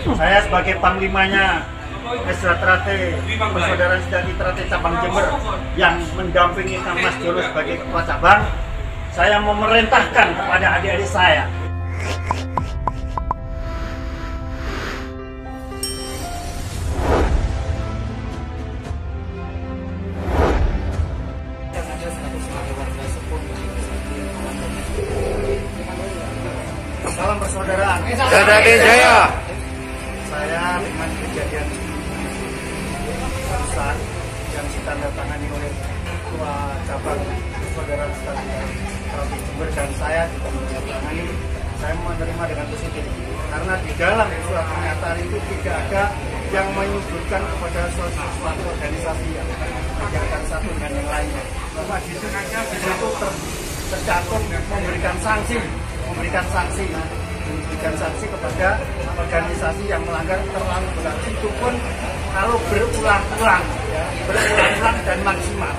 Saya sebagai panglimanya Esra Trate, Persaudaraan Sejati Trate Cabang Jember yang mendampingi Kang Mas Jono sebagai ketua cabang, saya memerintahkan kepada adik-adik saya. Salam persaudaraan. Sadade Jaya. Saya dengan kejadian barusan yang ditandatangani oleh ketua cabang Persaudaraan Sejati Trate Jember dan saya juga menandatangani, saya menerima dengan positif karena di dalam surat pernyataan itu tidak ada yang menyebutkan kepada suatu organisasi yang menjalankan satu dengan yang lainnya. Cuma di situ tercantum memberikan sanksi kepada organisasi yang melanggar terlalu berat. Itu pun kalau berulang-ulang dan maksimal.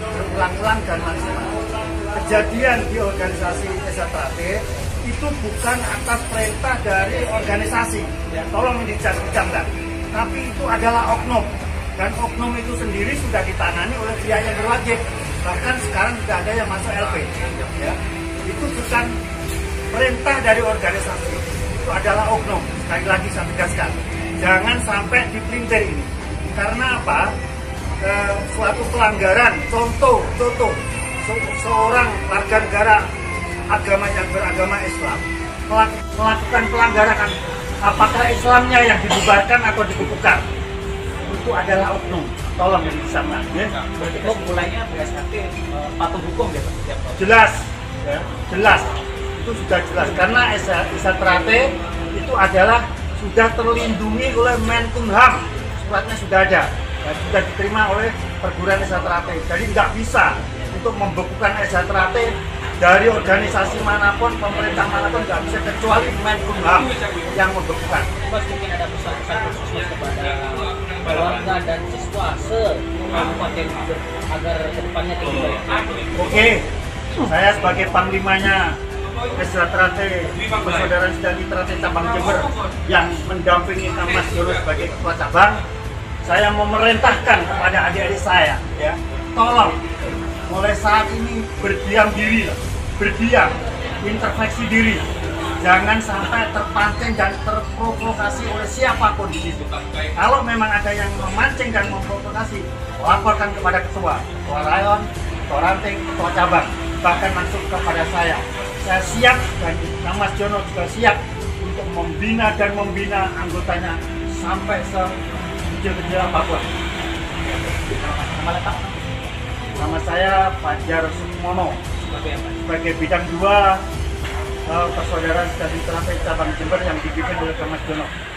Kejadian di organisasi Esra Trate itu bukan atas perintah dari organisasi, tolong dicamkan, tapi itu adalah oknum, dan oknum itu sendiri sudah ditangani oleh pihak yang berwajib. Bahkan sekarang sudah ada yang masuk LP. Itu bukan perintah dari organisasi, itu adalah oknum. Sekali lagi saya tegaskan, jangan sampai dipelintir ini. Karena apa? Suatu pelanggaran, contoh seorang warga negara agama yang beragama Islam melakukan pelanggaran, apakah Islamnya yang dibubarkan atau dikukuhkan, itu adalah oknum. Tolong disamakan. Berarti mulainya berdasarkan patuh hukum ya Pak? Jelas. Itu sudah jelas karena Esra Trate itu adalah sudah terlindungi oleh Menkumham, suratnya sudah ada dan sudah diterima oleh perguruan Esra Trate. Jadi nggak bisa untuk membekukan Esra Trate dari organisasi manapun, pemerintah manapun, nggak bisa kecuali Menkumham yang membekukan. Mas, mungkin ada pesan-pesan khusus kepada keluarga dan siswa se-Kabupaten Jember agar kedepannya lebih baik. Oke, saya sebagai panglimanya Esra Trate, Persaudaraan Sejati Trate Cabang Jember yang mendampingi Kang Mas Jono sebagai ketua cabang, saya memerintahkan kepada adik-adik saya, tolong mulai saat ini berdiam diri, introspeksi diri, jangan sampai terpancing dan terprovokasi oleh siapapun di situ. Kalau memang ada yang memancing dan memprovokasi, laporkan kepada ketua rayon, ketua ranting, ketua cabang, bahkan langsung kepada saya. Saya siap dan Kang Mas Jono juga siap untuk membina anggotanya sampai sekecil-kecil apapun. Nama saya Fajar Sukmono sebagai bidang 2 Persaudaraan Sejati Trate Cabang Jember yang dipimpin oleh Kang Mas Jono.